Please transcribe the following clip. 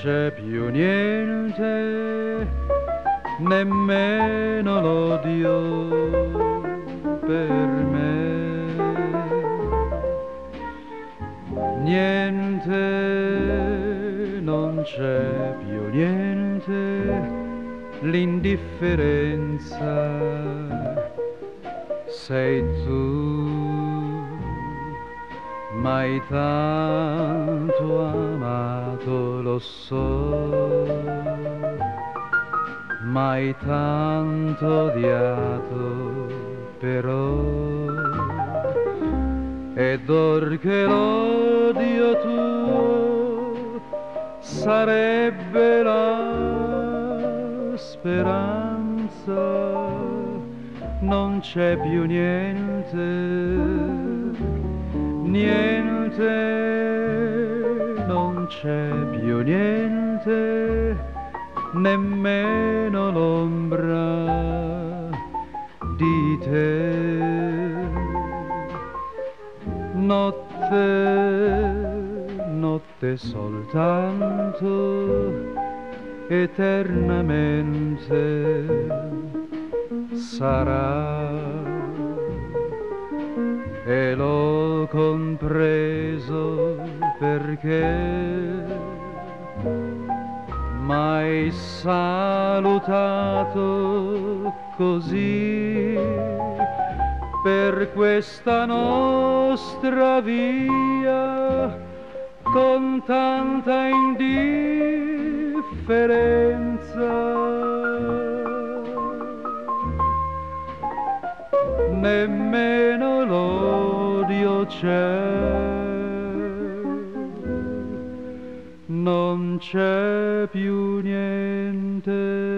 c'è più niente, nemmeno l'odio per me. Niente, non c'è più niente, l'indifferenza sei tu. M'hai tanto amato, lo so, m'hai tanto odiato, però, ed or che l'odio tuo sarebbe la speranza, non c'è più niente, niente, non c'è più niente, nemmeno l'ombra di te. Notte, notte soltanto, eternamente sarà. E l'ho compreso perché m'hai salutato così per questa nostra via con tanta indifferenza. Nemmeno l'odio c'è, non c'è più niente.